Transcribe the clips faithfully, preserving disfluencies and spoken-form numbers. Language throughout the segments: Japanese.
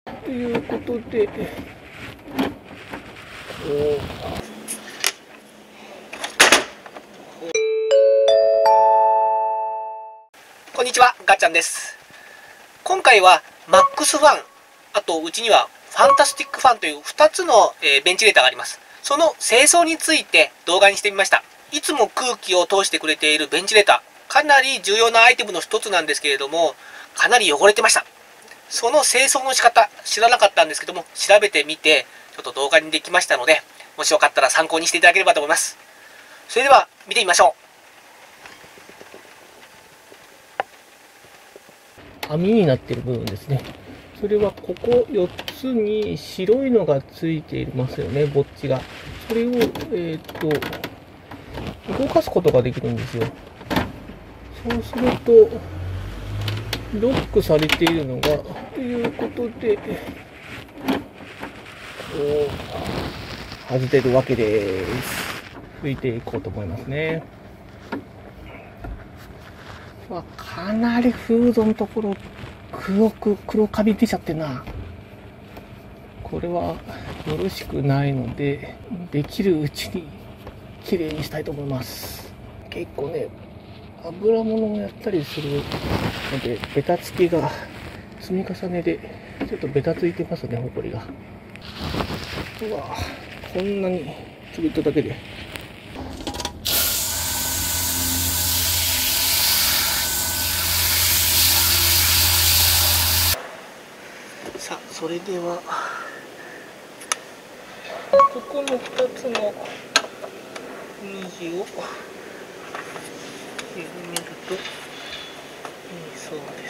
ということで、 こんにちは、ガッチャンです。今回はマックスファン、あとうちにはファンタスティックファンというふたつの、えーベンチレーターがあります。その清掃について動画にしてみました。いつも空気を通してくれているベンチレーター、かなり重要なアイテムの一つなんですけれども、かなり汚れてました。その清掃の仕方、知らなかったんですけども、調べてみて、ちょっと動画にできましたので、もしよかったら参考にしていただければと思います。それでは、見てみましょう。網になっている部分ですね。それはここよっつに白いのがついていますよね、ぼっちが。それを、えー、っと、動かすことができるんですよ。そうすると、ロックされているのが、ということで、こう、外れるわけです。拭いていこうと思いますね。まあ、かなりフードのところ、黒く、黒カビ出ちゃってんな。これはよろしくないので、できるうちに綺麗にしたいと思います。結構ね、油物をやったりするので、ベタつきが積み重ねで、ちょっとベタついてますね、ほこりが。うわこんなにつぶっただけで。さあ、それでは、ここのふたつの虹を緩めるといいそうです。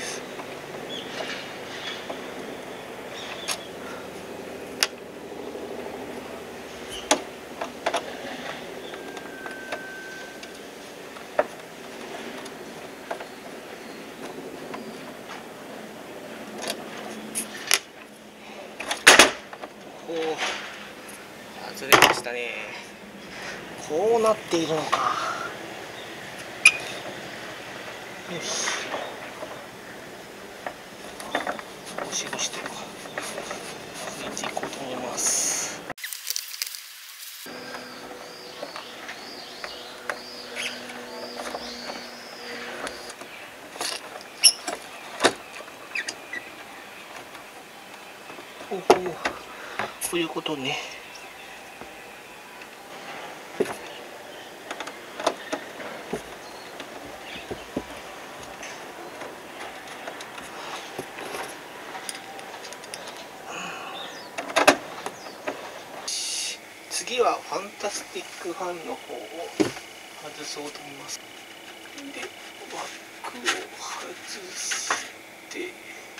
こう外れましたね。こうなっているのか。よし、ゴシゴシと拭いていこうと思います。ほうほう、こういうことね。次はファンタスティックファンの方を外そうと思います。で、枠を外して、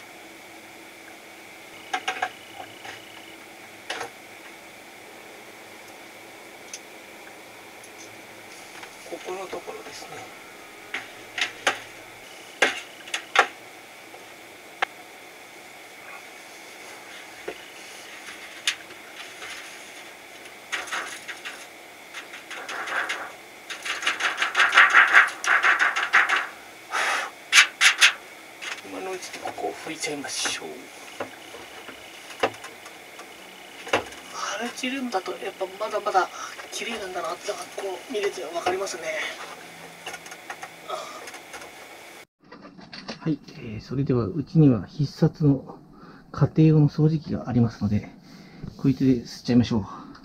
ここのところですね。今のうちにここを拭いちゃいましょう。ハレチルンだとやっぱまだまだ綺麗なんだなってのがこう見れて分かりますね。はい、えー、それではうちには必殺の家庭用の掃除機がありますので、こいつで吸っちゃいましょう。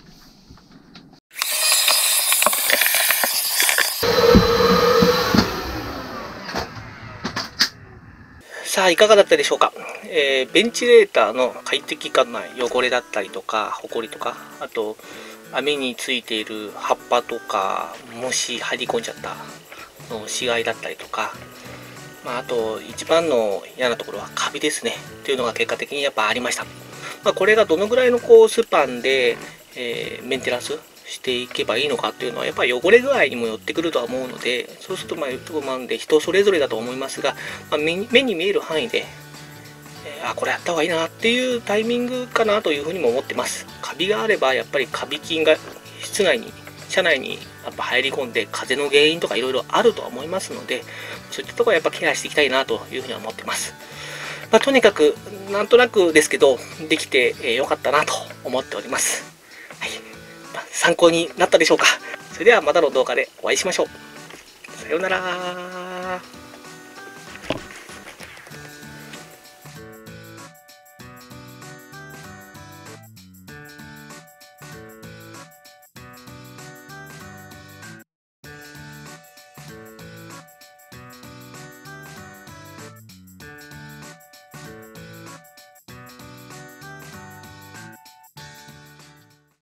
さあ、いかがだったでしょうか。えー、ベンチレーターの快適感の汚れだったりとか、ホコリとか、あと、網についている葉っぱとか、虫入り込んじゃったの死骸だったりとか、まあ、あと、一番の嫌なところはカビですね。というのが結果的にやっぱありました。まあ、これがどのぐらいのこうスパンで、えー、メンテナンスしていけばいいのかっていうのはやっぱり汚れ具合にもよってくるとは思うので、そうするとまあ不満で人それぞれだと思いますが、まあ、目に目に見える範囲で、えー、あこれやった方がいいなっていうタイミングかなというふうにも思ってます。カビがあればやっぱりカビ菌が室内に車内にやっぱ入り込んで風の原因とかいろいろあるとは思いますので、そういったところはやっぱケアしていきたいなというふうには思ってます。 まあ、とにかくなんとなくですけどできてよかったなと思っております。はい、まあ、参考になったでしょうか。それではまたの動画でお会いしましょう。さようなら。